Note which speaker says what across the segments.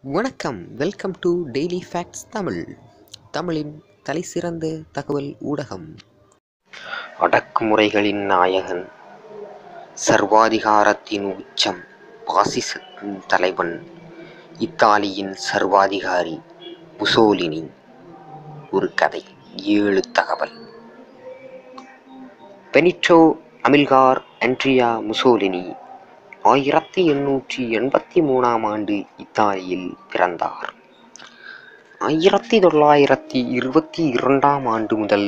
Speaker 1: வணக்கம். Welcome to daily facts Tamil. தமிழின் தலைசிறந்த தகவல் ஊடகம். அடக்குமுறைகளின் நாயகன், சர்வாதிகாரத்தின் உச்சம், பாசிசத்தின் தலைவன், இத்தாலியின் சர்வாதிகாரி முசோலினி. ஒரு கதை, 7 தகவல். பெனிட்டோ அமில்கார் ஆண்ட்ரியா முசோலினி 1883 ஆண்டு இத்தாலியில் பிறந்தார். 1922 ஆண்டு முதல்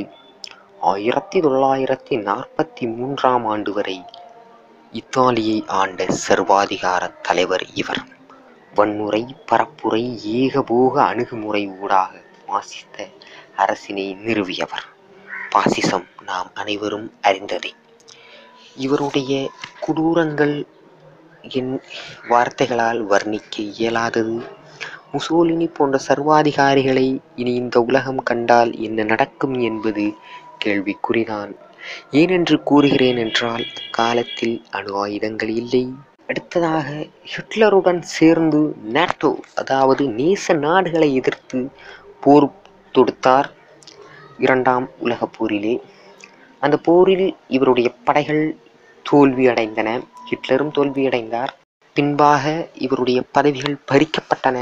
Speaker 1: 1943 ஆண்டு வரை இத்தாலியை ஆண்ட சர்வாதிகார தலைவர் இவர். வன்முறை, பரப்புரை, ஏகபோக அணுகுமுறை ஊடாக பாசிச அரசினை நிறுவியவர். பாசிசம் நாம் அனைவரும் அறிந்ததே. இவருடைய கொடூரங்கள் என் வார்த்தைகளால் வர்ணிக்க இயலாதது. முசோலினி போன்ற சர்வாதிகாரிகளை இனி இந்த உலகம் கண்டால் என்ன நடக்கும் என்பது கேள்விக்குறிதான். ஏனென்று கூறுகிறேன் என்றால், காலத்தில் அணு ஆயுதங்கள் இல்லை. அடுத்ததாக, ஹிட்லருடன் சேர்ந்து நேட்டோ, அதாவது நேச நாடுகளை எதிர்த்து போர் தொடுத்தார் 2ஆம் உலகப் போரிலே. அந்த போரில் இவருடைய படைகள் தோல்வியடைந்தன. ஹிட்லரும் தோல்வியடைந்தார். பின்பாக இவருடைய பதவிகள் பறிக்கப்பட்டன.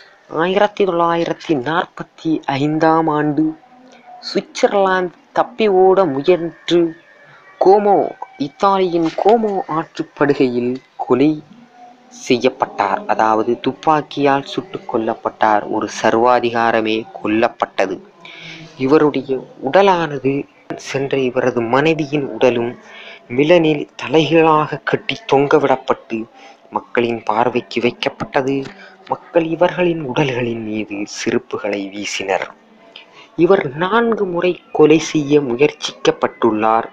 Speaker 1: 1945 ஆண்டு சுவிட்சர்லாந்து தப்பி ஓட முயன்று இத்தாலியின் கோமோ ஆற்றுப்படுகையில் கொலை செய்யப்பட்டார். அதாவது துப்பாக்கியால் சுட்டுக் கொல்லப்பட்டார். ஒரு சர்வாதிகாரமே கொல்லப்பட்டது. இவருடைய உடலானது சென்ற இவரது மனைவியின் உடலும் மிலனில் தலைகீழாக கட்டி தொங்கவிடப்பட்டு மக்களின் பார்வைக்கு வைக்கப்பட்டது. மக்கள் இவர்களின் உடல்களின் மீது செருப்புகளை வீசினர். இவர் 4 முறை கொலை செய்ய முயற்சிக்கப்பட்டுள்ளார்.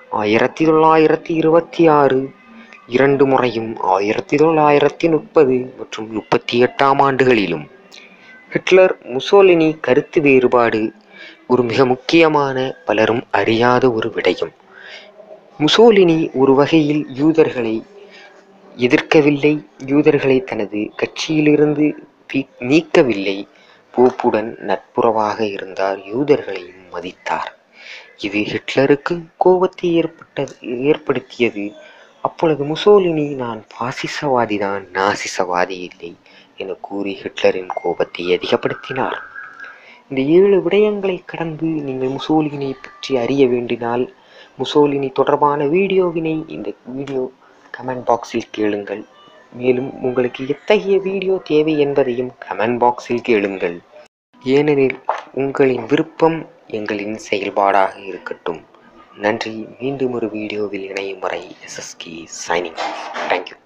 Speaker 1: 1926, 2 முறையும் 1930 மற்றும் 38 ஆண்டுகளிலும். ஹிட்லர் முசோலினி கருத்து வேறுபாடு ஒரு மிக முக்கியமான, பலரும் அறியாத ஒரு விடயம். முசோலினி ஒரு வகையில் யூதர்களை எதிர்க்கவில்லை, யூதர்களை தனது கட்சியிலிருந்து நீக்கவில்லை. போப்புடன் நட்புறவாக இருந்தார், யூதர்களை மதித்தார். இது ஹிட்லருக்கு கோபத்தை ஏற்படுத்தியது. அப்பொழுது முசோலினி, நான் பாசிசவாதிதான், நாசிசவாதி இல்லை என கூறி ஹிட்லரின் கோபத்தை அதிகப்படுத்தினார். இந்த 7 விடயங்களை கடந்து நீங்கள் முசோலினியை பற்றி அறிய வேண்டினால், முசோலினி தொடர்பான வீடியோவினை இந்த வீடியோ கமெண்ட் பாக்ஸில் கேளுங்கள். மேலும் உங்களுக்கு எத்தகைய வீடியோ தேவை என்பதையும் கமெண்ட் பாக்ஸில் கேளுங்கள். ஏனெனில் உங்களின் விருப்பம் எங்களின் செயல்பாடாக இருக்கட்டும். நன்றி. மீண்டும் ஒரு வீடியோவில் இணையும் வரை SSK சைனிங் ஆஃப். தேங்க்யூ.